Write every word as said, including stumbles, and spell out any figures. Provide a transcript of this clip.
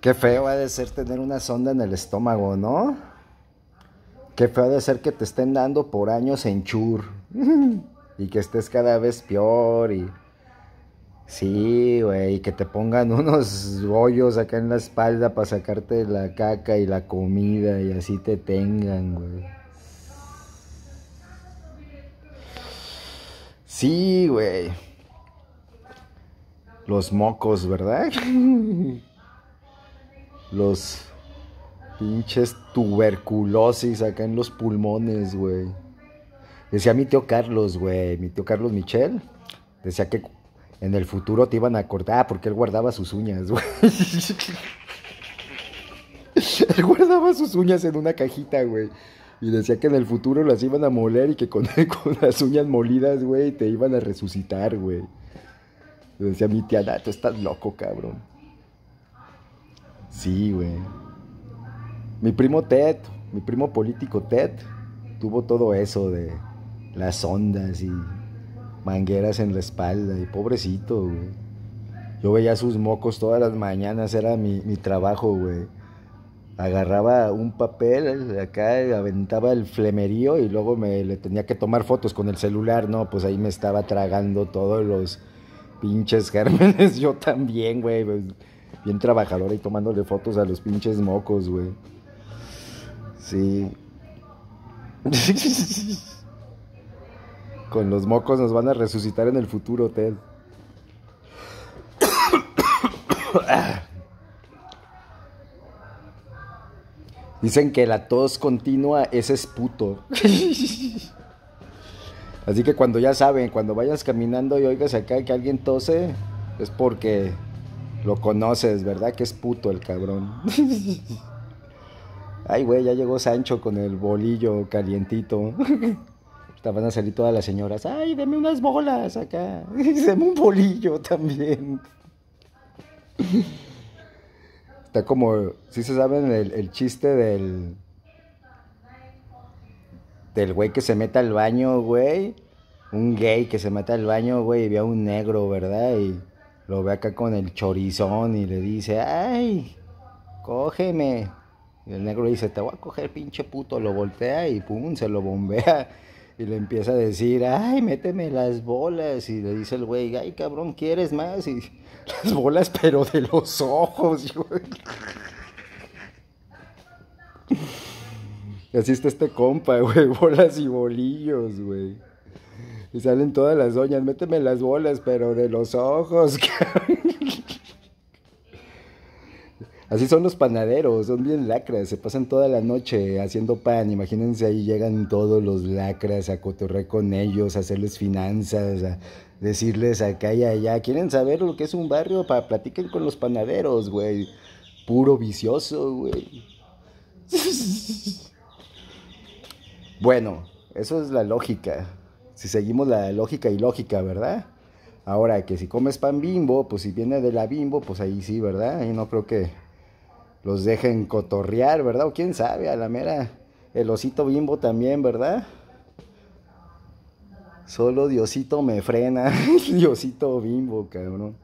Qué feo ha de ser tener una sonda en el estómago, ¿no? Qué feo ha de ser que te estén dando por años en chur. Y que estés cada vez peor y... Sí, güey, y que te pongan unos hoyos acá en la espalda para sacarte la caca y la comida y así te tengan, güey. Sí, güey. Los mocos, ¿verdad? Los pinches tuberculosis acá en los pulmones, güey. Decía mi tío Carlos, güey, mi tío Carlos Michel, decía que en el futuro te iban a cortar, ah, porque él guardaba sus uñas, güey. Él guardaba sus uñas en una cajita, güey. Y decía que en el futuro las iban a moler y que con, con las uñas molidas, güey, te iban a resucitar, güey. Decía mi tía, nah, tú estás loco, cabrón. Sí, güey. Mi primo Ted, mi primo político Ted, tuvo todo eso de las ondas y mangueras en la espalda. Y pobrecito, güey. Yo veía sus mocos todas las mañanas, era mi, mi trabajo, güey. Agarraba un papel acá, aventaba el flemerío y luego me le tenía que tomar fotos con el celular, ¿no? Pues ahí me estaba tragando todos los pinches gérmenes. Yo también, güey. Bien trabajador y tomándole fotos a los pinches mocos, güey. Sí. Con los mocos nos van a resucitar en el futuro, Ted. Dicen que la tos continua es esputo. Así que cuando ya saben, cuando vayas caminando y oigas acá que alguien tose, es porque lo conoces, ¿verdad? Que es puto el cabrón. Ay, güey, ya llegó Sancho con el bolillo calientito. Van a salir todas las señoras. Ay, deme unas bolas acá. Deme un bolillo también. Está como, si se saben el, el chiste del del güey que se mete al baño, güey. Un gay que se mete al baño, güey, y ve a un negro, ¿verdad? Y lo ve acá con el chorizón y le dice, ay, cógeme. Y el negro dice, te voy a coger, pinche puto. Lo voltea y pum, se lo bombea. Y le empieza a decir, ay, méteme las bolas. Y le dice el güey, ay, cabrón, ¿quieres más? Y las bolas, pero de los ojos, güey. Y así está este compa, güey, bolas y bolillos, güey. Y salen todas las doñas, méteme las bolas, pero de los ojos, cabrón. Así son los panaderos, son bien lacras, se pasan toda la noche haciendo pan. Imagínense ahí llegan todos los lacras a cotorrear con ellos, a hacerles finanzas, a decirles acá y allá. ¿Quieren saber lo que es un barrio? Pa, platiquen con los panaderos, güey. Puro vicioso, güey. Bueno, eso es la lógica. Si seguimos la lógica y lógica, ¿verdad? Ahora que si comes pan Bimbo, pues si viene de la Bimbo, pues ahí sí, ¿verdad? Ahí no creo que los dejen cotorrear, ¿verdad? O quién sabe, a la mera, el osito Bimbo también, ¿verdad? Solo Diosito me frena. Diosito Bimbo, cabrón.